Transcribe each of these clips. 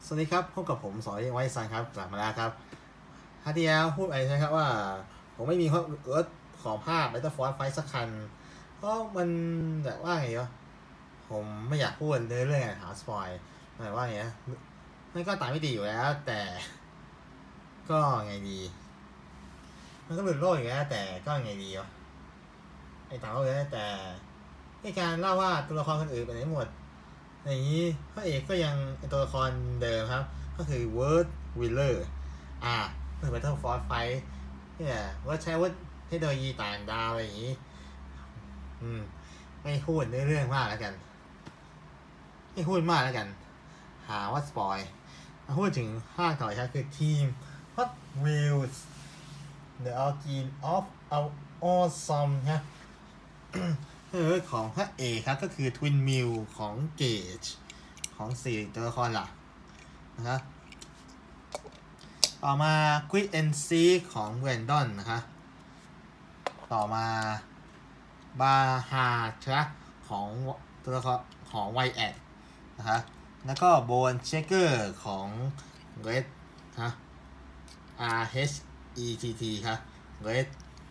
วัสดีครับพบกับผมสอยไว้ซันครับกลับมาแล้วครับครั้งที่แล้วพูดไปใช่ไหมครับว่าผมไม่มีรถของภาค Battlefield ไฟสักคันเพราะมันแบบว่าไงวะผมไม่อยากพูดเรื่องหาสปอยหมายว่าไงมันก็ตามไม่ดีอยู่แล้วแต่ก็ไงดีมันก็หลุดโลกอยู่แล้วแต่ก็ไงดีวะไอ้ต่างโลกแล้วแต่ในการเล่าว่าตัวละครคนอื่นไปไหนหมดอย่างนี้พระเอกก็ยังตัวละครเดิมครับก็คือเวิร์ดวิลเลอร์เมื่อ Battlefield ไฟเนี่ยว่าใช้ว่าเทคโนโลยีต่างดาวอะไรอย่างนี้ไม่พูดเรื่องมากแล้วกันไม่พูดมากแล้วกันหาว่าสปอยมาพูดถึงภาคต่อครับคือทีม Hot Wheels The Origin of Awesome ครับของพระเอกครับก็คือ Twin Mill ของเกจของ4ตัวละครหลักนะครับต่อมา Quick and See ของแวนดอนนะครับต่อมาบาฮาชะของตัวละครของไวแอดนะครับแล้วก็โบนเชคเกอร์ของเรดฮะ RHETT ครับเรด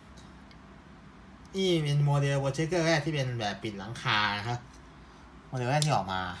นี่เป็นโมเดลโบนเชคเกอร์แรกที่เป็นแบบปิดหลังคาครับโมเดลแรกที่ออกมา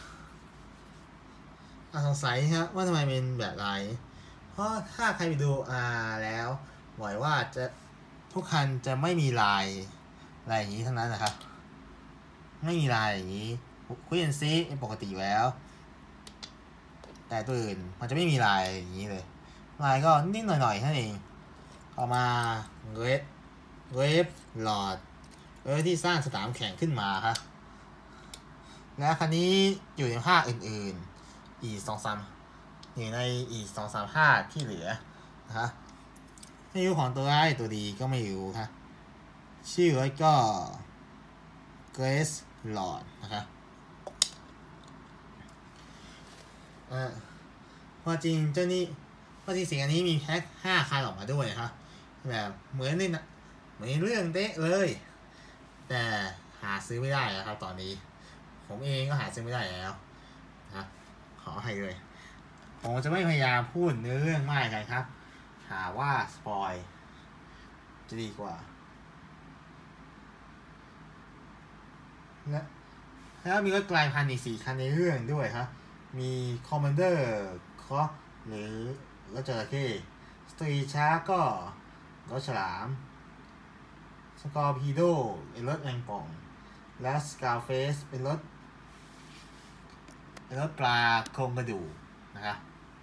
สงสัยครับว่าทำไมเป็นแบบไรเพราะถ้าใครไปดูแล้วหวังว่าจะทุกคันจะไม่มีลายอะไรอย่างนี้ทั้งนั้นนะครับไม่มีลายอย่างนี้คุยกันซิเป็นปกติอยู่แล้วแต่ตัวอื่นมันจะไม่มีลายอย่างนี้เลยลายก็นิดหน่อยๆแค่นั้นเองต่อมาเวฟหลอดที่สร้างสนามแข่งขึ้นมาครับและคันนี้อยู่ในภาคอื่นๆอีก2-3อยู่ในอีก2-3 ภาคที่เหลือนะครับไม่รู้ของตัวร้ายตัวดีก็ไม่รู้ครับชื่อไว้ก็ Grace Lord นะครับพอจริงเจ้านี้พอจริงสิ่งอันนี้มีแพ็ค5 คันออกมาด้วยครับแบบเหมือนในเรื่องเด๊ะเลยแต่หาซื้อไม่ได้แล้วครับตอนนี้ผมเองก็หาซื้อไม่ได้แล้วนะขอให้เลยผมจะไม่พยายามพูดเนื้อเรื่องมากกันครับหาว่าสปอยจะดีกว่าแล้วมีรถกลายพันธุ์อีก4 คันในเรื่องด้วยครับมีคอมมานเดอร์คอหรือรถจระเข้สตรีชาร์ก็รถฉลามสกอร์พีโดเป็นรถแมงป่องและสกาเฟสเป็นรถปลาโครงกระดูกนะครับ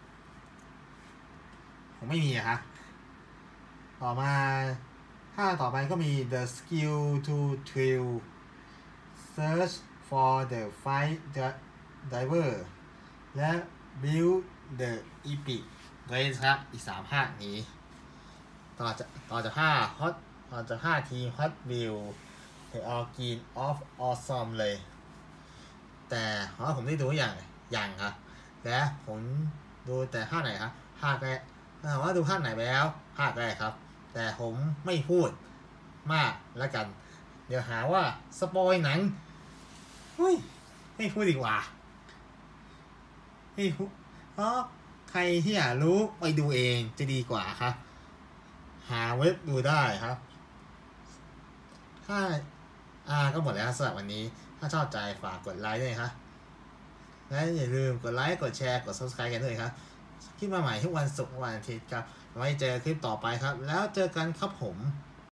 ผมไม่มีครับต่อมาต่อไปก็มี The Skill to Thrill Search for the Fight Diver และ Build the Epic Race ครับอีก3 ภาคนี้ต่อจากภาคทีม Hot Wheels The Origin of Awesome เลยแต่ผมได้ดูอย่างครับและผมดูแต่ภาคไหนครับภาคแรกถามว่าดูภาคไหนไปแล้วภาคแรกครับแต่ผมไม่พูดมากแล้วกันเดี๋ยวหาว่าสปอยหนังไม่พูดดีกว่าไม่พูดเพราะใครที่อยากรู้ไปดูเองจะดีกว่าครับหาเว็บดูได้ครับถ้าก็หมดแล้วสำหรับวันนี้ถ้าชอบใจฝากกดไลค์ด้วยครับและอย่าลืมกดไลค์กดแชร์กด Subscribe กันด้วยครับคลิปมาใหม่ทุกวันศุกร์วันอาทิตย์ครับไว้เจอคลิปต่อไปครับแล้วเจอกันครับผม